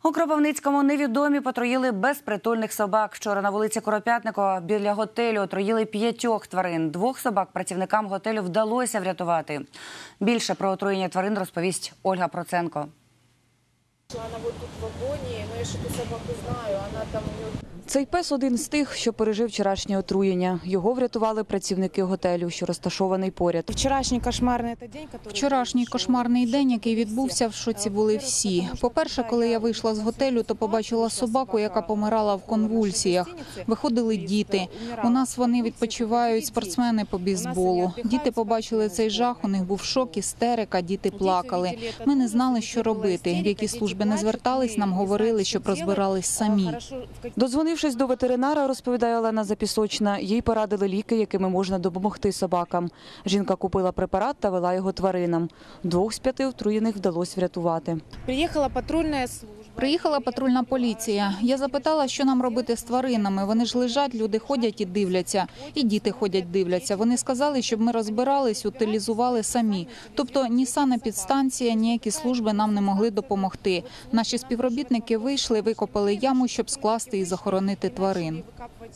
У Кропивницькому невідомі потруїли безпритульних собак. Вчора на вулиці Коропятникова біля готелю отруїли 5 тварин. 2 собак працівникам готелю вдалося врятувати. Більше про отруєння тварин розповість Ольга Проценко. Вона тут в вагоні, я ще ту собаку знаю, вона там... Цей пес – один з тих, що пережив вчорашнє отруєння. Його врятували працівники готелю, що розташований поряд. Вчорашній кошмарний день, який відбувся, в шоці були всі. По-перше, коли я вийшла з готелю, то побачила собаку, яка помирала в конвульсіях. Виходили діти. У нас вони відпочивають, спортсмени по бейсболу. Діти побачили цей жах, у них був шок, істерика, діти плакали. Ми не знали, що робити. В які служби не звертались, нам говорили, щоб розбирались самі. Дозвонившись до ветеринара, розповідає Олена Запісочна, їй порадили ліки, якими можна допомогти собакам. Жінка купила препарат та вела його тваринам. 2 з 5 отруєних вдалося врятувати. Приїхала патрульна поліція. Я запитала, що нам робити з тваринами. Вони ж лежать, люди ходять і дивляться. І діти ходять, дивляться. Вони сказали, щоб ми розбирались, утилізували самі. Тобто ні санепідстанція, ніякі служби нам не могли допомогти. Наші співробітники вийшли, викопали яму, щоб скласти і захоронити тварин.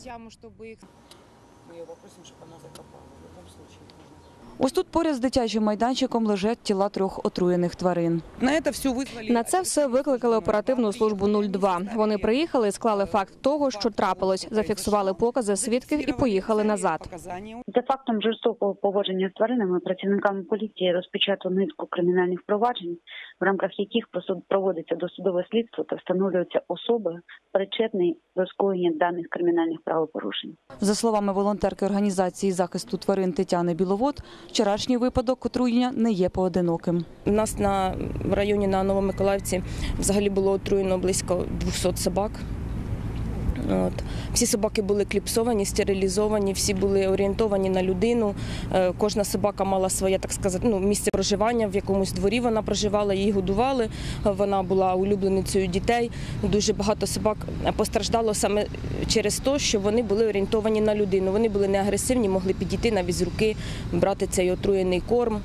Ось тут поряд з дитячим майданчиком лежать тіла 3 отруєних тварин. На це все викликали оперативну службу 02. Вони приїхали і склали факт того, що трапилось, зафіксували покази свідків і поїхали назад. За фактом жорстокого поводження з тваринами працівниками поліції розпочато низку кримінальних проваджень, в рамках яких проводиться досудове слідство та встановлюються особи, причетні до скоєння даних кримінальних правопорушень. За словами волонтерки організації захисту тварин Тетяни Біловод, вчорашній випадок отруєння не є поодиноким. У нас в районі на Новомиколаївці взагалі було отруєно близько 200 собак. Всі собаки були кліпсовані, стерилізовані, всі були орієнтовані на людину. Кожна собака мала своє, так сказати, місце проживання, в якомусь дворі вона проживала, її годували, вона була улюбленицею дітей. Дуже багато собак постраждало саме через те, що вони були орієнтовані на людину. Вони були не агресивні, могли підійти навіть з руки, брати цей отруєний корм.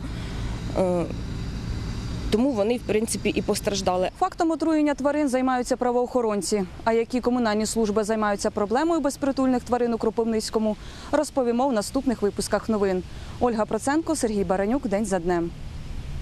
Тому вони, в принципі, і постраждали. Фактом отруєння тварин займаються правоохоронці. А які комунальні служби займаються проблемою безпритульних тварин у Кропивницькому, розповімо в наступних випусках новин. Ольга Проценко, Сергій Баранюк. День за днем.